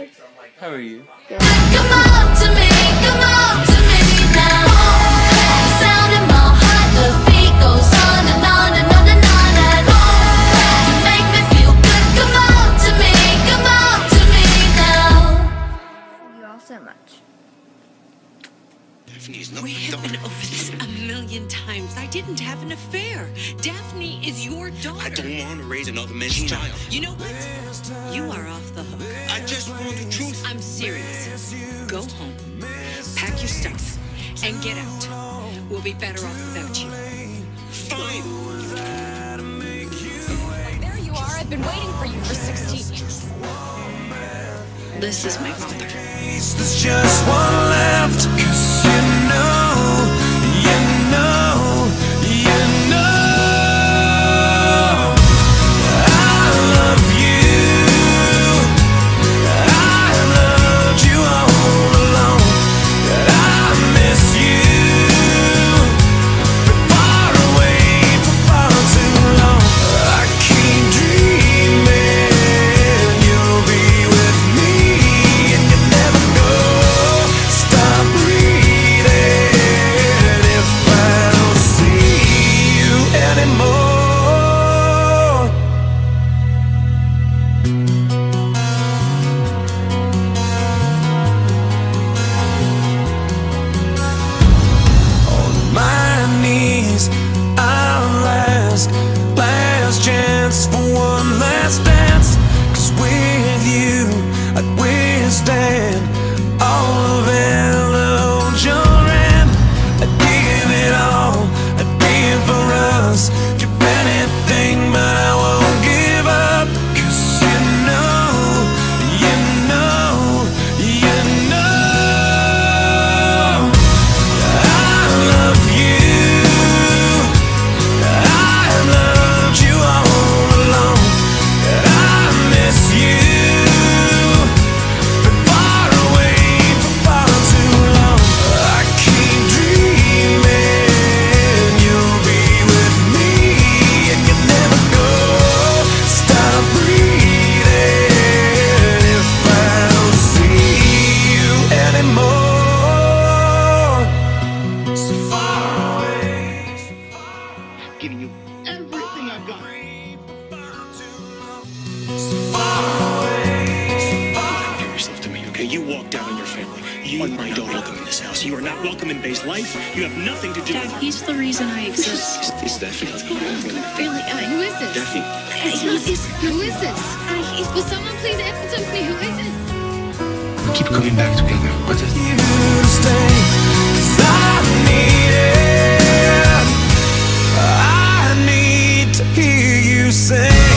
Good. How are you? Good. Come on to me now. Sound in my heart, the beat goes on and on and on and on and on. You make me feel good. Come on to me now. Thank you all so much. We have been over this a million times. I didn't have an affair. Daphne is your daughter. I don't want to raise another man's child. You know what? You are off the hook. I just want the truth. I'm serious. Go home, pack your stuff, and get out. We'll be better off without you. Fine. There you are. I've been waiting for you for 16 years. This is my mother. There's just one left, 'cause you know, I love you. I loved you all along, but I miss you. Been far away for far too long. I keep dreaming you'll be with me, and you never go. Stop breathing if I don't see you anymore. On my knees, I'll last chance for one last dance. 'Cause with you, I'd withstand all of hello, Joran. I'd give it all, I'd give for us. Give anything, but I won't give up. 'Cause you know, I love you. I loved you all along, and I miss you. Been far away for far too long. I keep dreaming you'll be with me, and you never go. Stop breathing if I don't see you anymore. So far away, so far, Giving you everything I've got. so far away, so far. Give yourself to me, okay? You walked out on your family. You are not welcome in this house. You are not welcome in Bay's life. You have nothing to do Dad, with it. he's the reason I exist. It's Daphne. Really? Who is this? Daphne. Who is this? Will someone please answer me? Who is this? We keep coming back together. What's it? You to stay, 'cause I need to hear you say